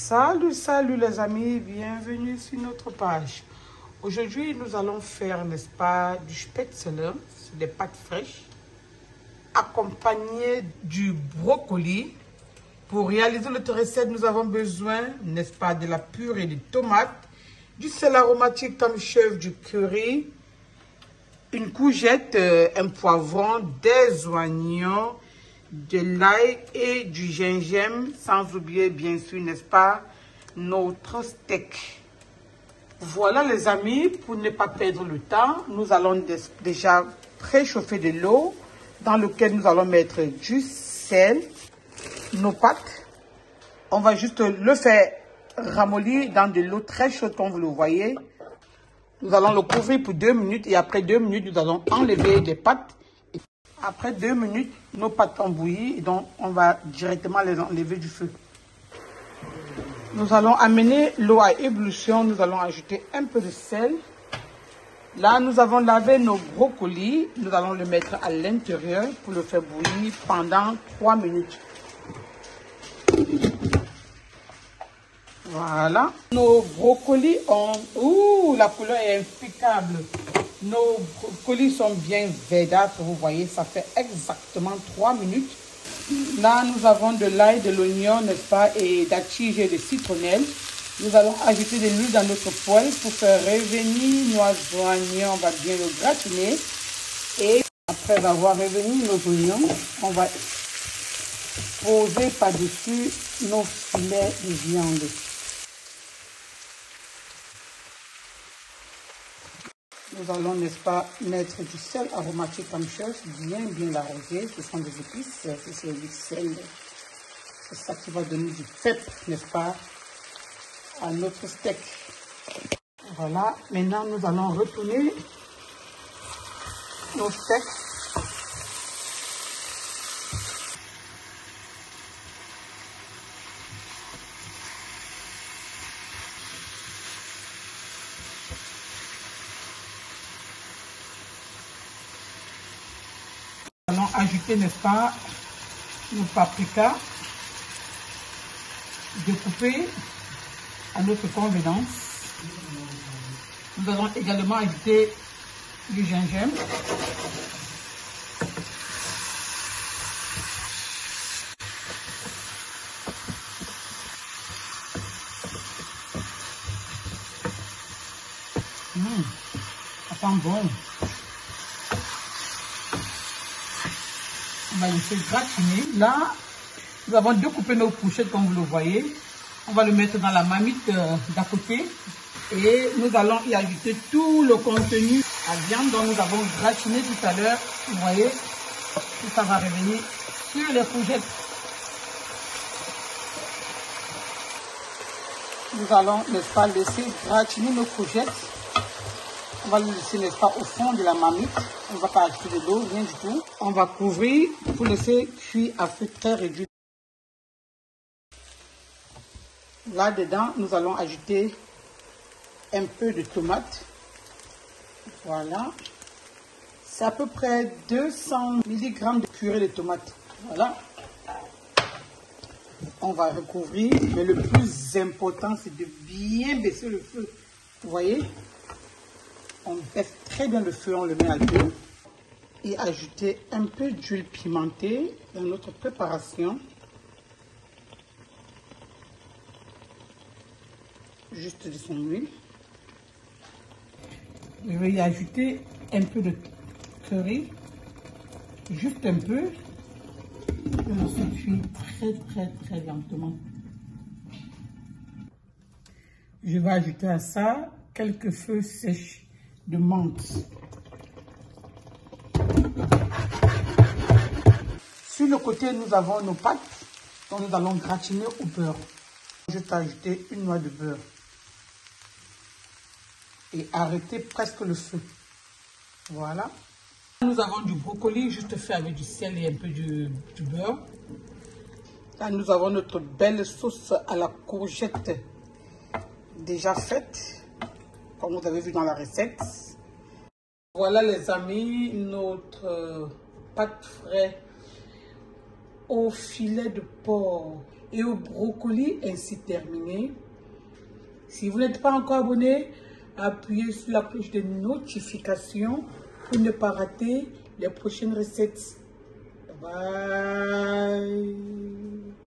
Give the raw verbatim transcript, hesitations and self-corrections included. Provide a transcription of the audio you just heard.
Salut, salut les amis, bienvenue sur notre page. Aujourd'hui, nous allons faire, n'est-ce pas, du spätzle, des pâtes fraîches, accompagnées du brocoli. Pour réaliser notre recette, nous avons besoin, n'est-ce pas, de la purée de tomates, du sel aromatique comme chef, du curry, une courgette, un poivron, des oignons, de l'ail et du gingembre, sans oublier bien sûr, n'est-ce pas, notre steak. Voilà les amis, pour ne pas perdre le temps, nous allons déjà préchauffer de l'eau dans laquelle nous allons mettre du sel, nos pâtes. On va juste le faire ramollir dans de l'eau très chaude comme vous le voyez. Nous allons le couvrir pour deux minutes et après deux minutes, nous allons enlever les pâtes. Après deux minutes, nos pâtes ont bouilli et donc on va directement les enlever du feu. Nous allons amener l'eau à ébullition. Nous allons ajouter un peu de sel. Là, nous avons lavé nos brocolis. Nous allons le mettre à l'intérieur pour le faire bouillir pendant trois minutes. Voilà. Nos brocolis ont... Ouh, la couleur est impeccable. Nos brocolis sont bien verdâtres, vous voyez, ça fait exactement trois minutes. Là, nous avons de l'ail, de l'oignon, n'est-ce pas, et d'atige et de citronnelle. Nous allons ajouter de l'huile dans notre poêle pour faire revenir nos oignons. On va bien le gratiner. Et après avoir revenu nos oignons, on va poser par-dessus nos filets de viande. Nous allons, n'est-ce pas, mettre du sel aromatique comme chef, bien, bien l'arroser. Ce sont des épices, c'est du sel. C'est ça qui va donner du pep, n'est-ce pas, à notre steak. Voilà, maintenant nous allons retourner nos steaks. Nous allons ajouter, n'est-ce pas, nos paprikas découpés à notre convenance. Nous allons également ajouter du gingembre. Mmh, ça sent bon. On va laisser gratiner. Là, nous avons découpé nos fourchettes comme vous le voyez. On va le mettre dans la marmite euh, d'à côté. Et nous allons y ajouter tout le contenu à viande dont nous avons gratiné tout à l'heure. Vous voyez, tout ça va revenir sur les fourchettes. Nous allons, n'est-ce pas, laisser gratiner nos fourchettes. On va le laisser, n'est-ce pas, au fond de la marmite. On ne va pas ajouter de l'eau, rien du tout. On va couvrir pour laisser cuire à feu très réduit. Là-dedans, nous allons ajouter un peu de tomate. Voilà. C'est à peu près deux cents milligrammes de purée de tomate. Voilà. On va recouvrir, mais le plus important, c'est de bien baisser le feu. Vous voyez? On baisse très bien le feu, on le met à deux. Et ajouter un peu d'huile pimentée dans notre préparation. Juste de son huile. Je vais y ajouter un peu de curry. Juste un peu. Et on se cuit très très très lentement. Je vais ajouter à ça quelques feuilles sèches de menthe. Sur le côté, nous avons nos pâtes dont nous allons gratiner au beurre. Je vais ajouter une noix de beurre. Et arrêter presque le feu. Voilà. Nous avons du brocoli juste fait avec du sel et un peu du, du beurre. Là, nous avons notre belle sauce à la courgette déjà faite, comme vous avez vu dans la recette. Voilà les amis, notre pâte fraîche au filet de porc et au brocoli ainsi terminé. Si vous n'êtes pas encore abonné, appuyez sur la cloche de notification pour ne pas rater les prochaines recettes. Bye bye.